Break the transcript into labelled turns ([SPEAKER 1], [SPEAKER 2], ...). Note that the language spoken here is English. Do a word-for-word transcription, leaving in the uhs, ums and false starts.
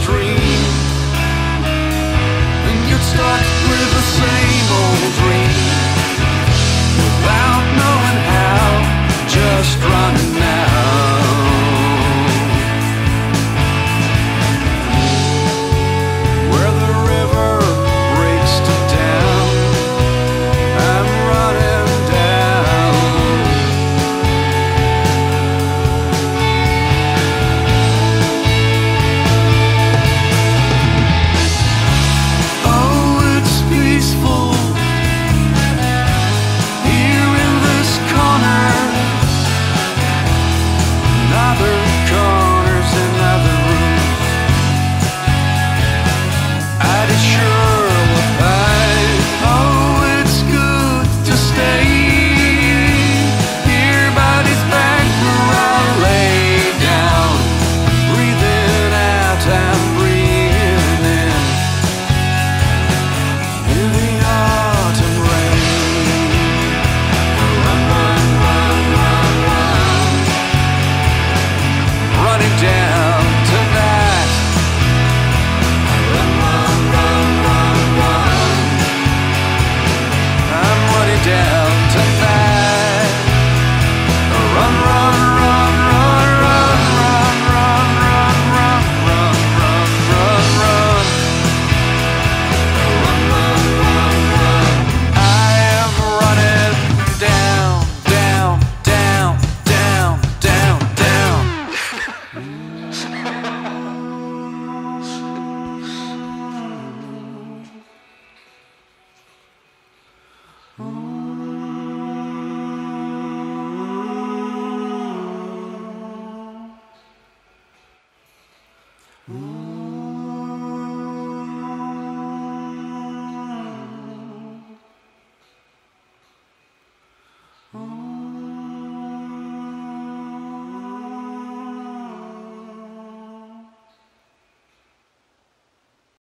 [SPEAKER 1] dream, and get stuck with the same old dream without knowing how, just running now. Where the river breaks to down, I'm running down. Oh, it's peaceful here in this corner, in other corners and other rooms. I'd sure look like, oh, it's good to stay here by this bank where I lay down, breathing out, I'm breathing in, in the autumn rain. Run, run, run, run, run, running down tonight. Run, run, run, run, run, I'm running down tonight. Run, run, run, run, run, run, run, run, run, run, run, run, run. Run, run, run, run. I am running down, down, down, down, down, down. Ooh.